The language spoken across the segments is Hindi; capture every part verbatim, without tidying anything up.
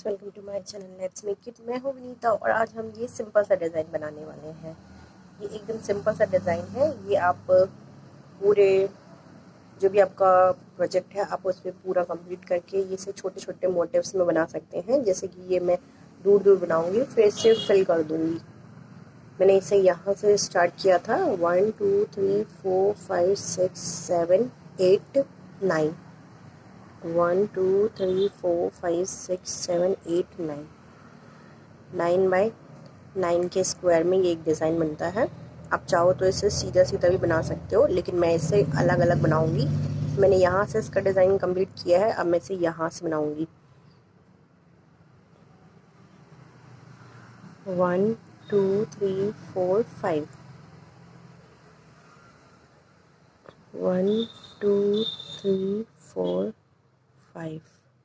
Friends, welcome to my channel let's make it. मैं हूँ विनीता और आज हम ये सिंपल सा डिज़ाइन बनाने वाले हैं। ये एकदम सिंपल सा डिज़ाइन है। ये आप पूरे जो भी आपका प्रोजेक्ट है आप उसमें पूरा कंप्लीट करके ये से छोटे छोटे मोटिव्स में बना सकते हैं। जैसे कि ये मैं दूर दूर बनाऊंगी, फिर इसे फिल कर दूंगी। मैंने इसे यहाँ से स्टार्ट किया था। One two three four five six seven eight nine one two three four five six seven eight nine nine by nine के स्क्वायर में ये एक डिज़ाइन बनता है। आप चाहो तो इसे सीधा सीधा भी बना सकते हो, लेकिन मैं इसे अलग अलग बनाऊंगी। मैंने यहाँ से इसका डिज़ाइन कंप्लीट किया है, अब मैं इसे यहाँ से बनाऊंगी। One two three four five one two three four five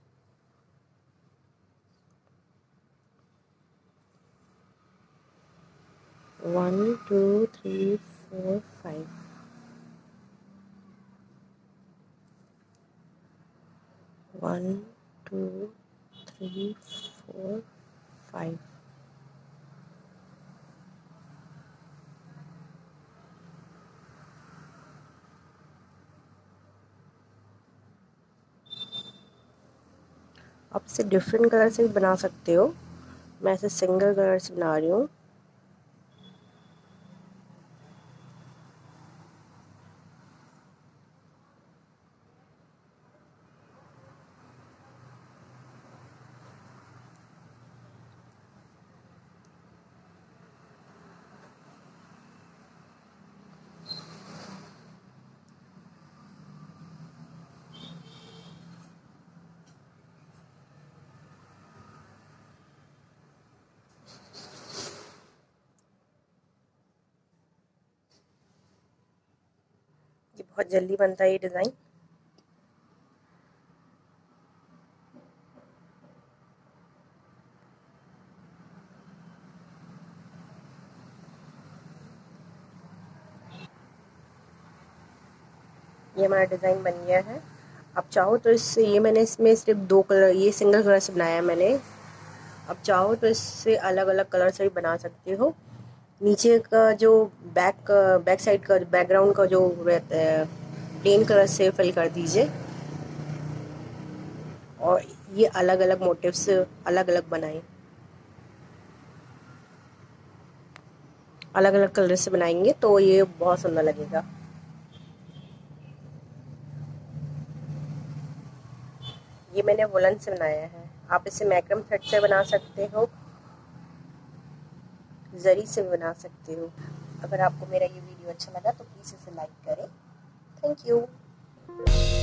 one two three four five one two three four five आप इसे डिफरेंट कलर से भी बना सकते हो। मैं इसे सिंगल कलर से बना रही हूँ। ये बहुत जल्दी बनता है ये डिज़ाइन। ये हमारा डिज़ाइन बन गया है। आप चाहो तो इससे, ये मैंने इसमें सिर्फ दो कलर, ये सिंगल कलर से बनाया है मैंने। आप चाहो तो इससे अलग अलग कलर से भी बना सकते हो। नीचे का जो बैक बैक साइड का बैकग्राउंड का जो रहता है प्लेन कलर से फिल कर दीजिए, और ये अलग अलग मोटिव्स अलग अलग बनाएं। अलग अलग कलर से बनाएंगे तो ये बहुत सुंदर लगेगा। ये मैंने वुलन से बनाया है। आप इसे मैक्रम थ्रेड से बना सकते हो, जरी से भी बना सकते हो। अगर आपको मेरा ये वीडियो अच्छा लगा तो प्लीज़ इसे लाइक करें। Thank you.